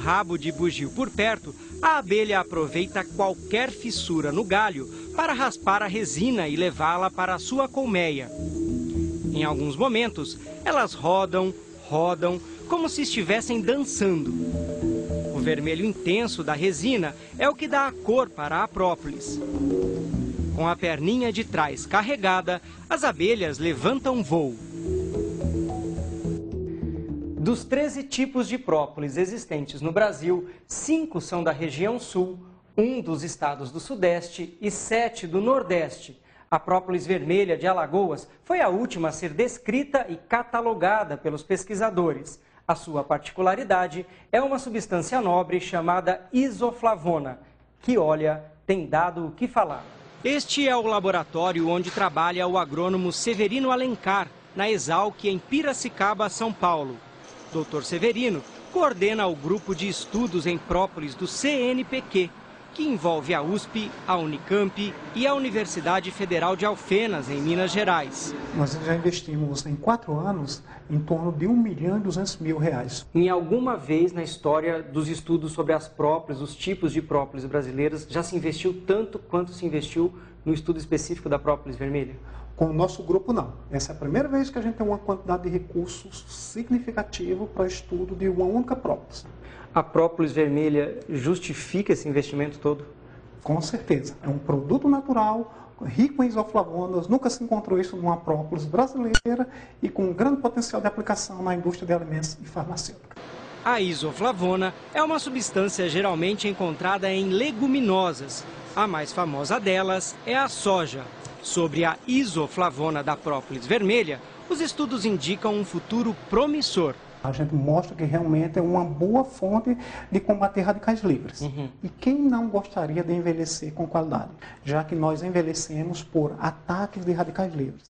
rabo de bugio por perto, a abelha aproveita qualquer fissura no galho para raspar a resina e levá-la para a sua colmeia. Em alguns momentos, elas rodam, como se estivessem dançando. O vermelho intenso da resina é o que dá a cor para a própolis. Com a perninha de trás carregada, as abelhas levantam voo. Dos 13 tipos de própolis existentes no Brasil, 5 são da região sul, 1 dos estados do sudeste e 7 do nordeste. A própolis vermelha de Alagoas foi a última a ser descrita e catalogada pelos pesquisadores. A sua particularidade é uma substância nobre chamada isoflavona, que, olha, tem dado o que falar. Este é o laboratório onde trabalha o agrônomo Severino Alencar, na Exalc, em Piracicaba, São Paulo. Dr. Severino coordena o grupo de estudos em própolis do CNPq, que envolve a USP, a Unicamp e a Universidade Federal de Alfenas, em Minas Gerais. Nós já investimos em 4 anos em torno de R$1.200.000. Em alguma vez na história dos estudos sobre as própolis, os tipos de própolis brasileiras, já se investiu tanto quanto se investiu no estudo específico da própolis vermelha? Com o nosso grupo, não. Essa é a primeira vez que a gente tem uma quantidade de recursos significativo para o estudo de uma única própolis. A própolis vermelha justifica esse investimento todo? Com certeza. É um produto natural, rico em isoflavonas, nunca se encontrou isso numa própolis brasileira e com grande potencial de aplicação na indústria de alimentos e farmacêutica. A isoflavona é uma substância geralmente encontrada em leguminosas. A mais famosa delas é a soja. Sobre a isoflavona da própolis vermelha, os estudos indicam um futuro promissor. A gente mostra que realmente é uma boa fonte de combater radicais livres. E quem não gostaria de envelhecer com qualidade? Já que nós envelhecemos por ataques de radicais livres.